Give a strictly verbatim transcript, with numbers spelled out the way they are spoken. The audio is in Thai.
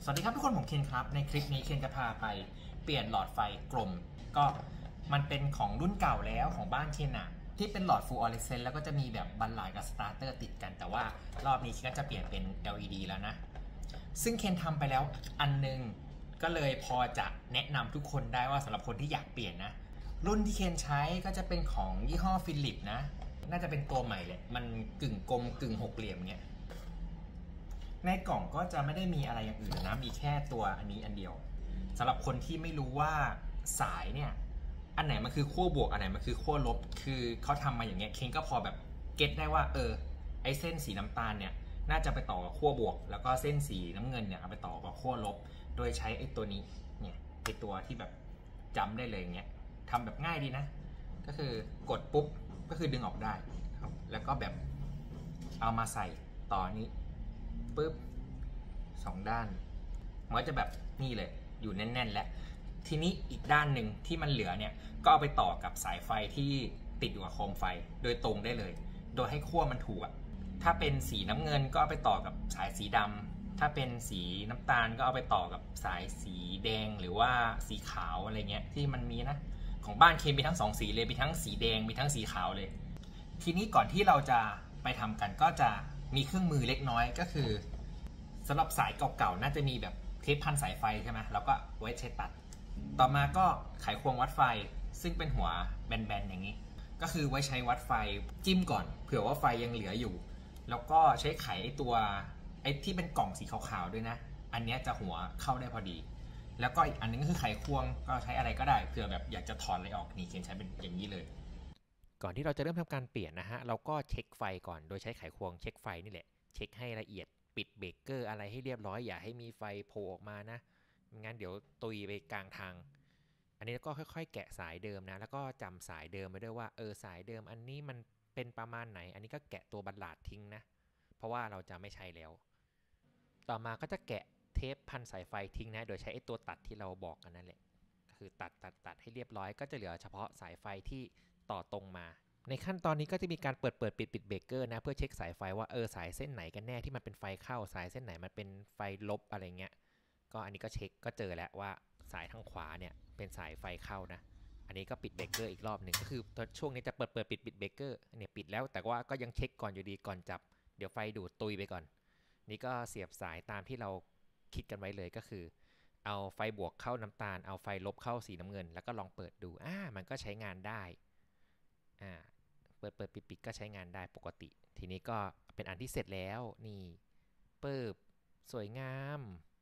สวัสดีครับทุกคนผมเคนครับในคลิปนี้เคนจะพาไปเปลี่ยนหลอดไฟกลมก็มันเป็นของรุ่นเก่าแล้วของบ้านเคนอะที่เป็นหลอดฟูลออเรสเซนต์แล้วก็จะมีแบบบันไลกับสตาร์เตอร์ติดกันแต่ว่ารอบนี้เคนก็จะเปลี่ยนเป็น แอล อี ดี แล้วนะซึ่งเคนทำไปแล้วอันนึงก็เลยพอจะแนะนำทุกคนได้ว่าสำหรับคนที่อยากเปลี่ยนนะรุ่นที่เคนใช้ก็จะเป็นของยี่ห้อฟิลิปนะน่าจะเป็นตัวใหม่เลยมันกึ่งกลมกึ่งหกเหลี่ยมเงี้ยในกล่องก็จะไม่ได้มีอะไรอย่างอื่นนะมีแค่ตัวอันนี้อันเดียวสำหรับคนที่ไม่รู้ว่าสายเนี่ยอันไหนมันคือขั้วบวกอันไหนมันคือขั้วลบคือเขาทำมาอย่างเงี้ยเคนก็พอแบบเก็ตได้ว่าเออไอเส้นสีน้ำตาลเนี่ยน่าจะไปต่อกับขั้วบวกแล้วก็เส้นสีน้ำเงินเนี่ยเอาไปต่อกับขั้วลบโดยใช้ไอตัวนี้เนี่ยไอตัวที่แบบจำได้เลยเงี้ยทำแบบง่ายดีนะก็คือกดปุ๊บก็คือดึงออกได้ครับแล้วก็แบบเอามาใส่ต่อนี้ปุ๊บสองด้านมันก็จะแบบนี่เลยอยู่แน่นๆแล้วทีนี้อีกด้านหนึ่งที่มันเหลือเนี่ยก็เอาไปต่อกับสายไฟที่ติดอยู่กับโคมไฟโดยตรงได้เลยโดยให้ขั้วมันถูกอ่ะถ้าเป็นสีน้ำเงินก็เอาไปต่อกับสายสีดำถ้าเป็นสีน้ำตาลก็เอาไปต่อกับสายสีแดงหรือว่าสีขาวอะไรเงี้ยที่มันมีนะของบ้านเคมีทั้งสองสีเลยมีทั้งสีแดงมีทั้งสีขาวเลยทีนี้ก่อนที่เราจะไปทำกันก็จะมีเครื่องมือเล็กน้อยก็คือสำหรับสายเก่าๆน่าจะมีแบบเทปพันสายไฟใช่ไหมแล้วก็ไว้ใช้ตัดต่อมาก็ไขควงวัดไฟซึ่งเป็นหัวแบนๆอย่างนี้ก็คือไว้ใช้วัดไฟจิ้มก่อนเผื่อว่าไฟยังเหลืออยู่แล้วก็ใช้ไขไอตัวไอที่เป็นกล่องสีขาวๆด้วยนะอันนี้จะหัวเข้าได้พอดีแล้วก็อีกอันนึงก็คือไขควงก็ใช้อะไรก็ได้เผื่อแบบอยากจะถอดอะไรออกนี่เขียนใช้เป็นอย่างนี้เลยก่อนที่เราจะเริ่มทำการเปลี่ยนนะฮะเราก็เช็คไฟก่อนโดยใช้ไขควงเช็คไฟนี่แหละเช็คให้ละเอียดปิดเบรกเกอร์อะไรให้เรียบร้อยอย่าให้มีไฟโผล่ออกมานะไม่งั้นเดี๋ยวตุยไปกลางทางอันนี้ก็ค่อยๆแกะสายเดิมนะแล้วก็จำสายเดิมไปด้วยว่าเออสายเดิมอันนี้มันเป็นประมาณไหนอันนี้ก็แกะตัวบัลลาดทิ้งนะเพราะว่าเราจะไม่ใช้แล้วต่อมาก็จะแกะเทปพันสายไฟทิ้งนะโดยใช้ไอ้ตัวตัดที่เราบอกกันนั่นแหละก็คือตัดตัดตัดให้เรียบร้อยก็จะเหลือเฉพาะสายไฟที่ต่อตรงมาในขั้นตอนนี้ก็จะมีการเปิดเปิดปิดปิดเบรกเกอร์นะเพื่อเช็คสายไฟว่าเออสายเส้นไหนกันแน่ที่มันเป็นไฟเข้าสายเส้นไหนมันเป็นไฟลบอะไรเงี้ยก็อันนี้ก็เช็คก็เจอแล้วว่าสายทางขวาเนี่ยเป็นสายไฟเข้านะอันนี้ก็ปิดเบรกเกอร์อีกรอบหนึ่งก็คือช่วงนี้จะเปิดเปิดปิดปิดเบรกเกอร์เนี่ยปิดแล้วแต่ว่าก็ยังเช็คก่อนอยู่ดีก่อนจับเดี๋ยวไฟดูดตุยไปก่อนนี่ก็เสียบสายตามที่เราคิดกันไว้เลยก็คือเอาไฟบวกเข้าน้ำตาลเอาไฟลบเข้าสีน้ำเงินแล้วก็ลองเปิดดูอ่ามันก็ใช้งานได้อ่าเปิดเปิดปิดปิดก็ใช้งานได้ปกติทีนี้ก็เป็นอันที่เสร็จแล้วนี่เปิบสวยงาม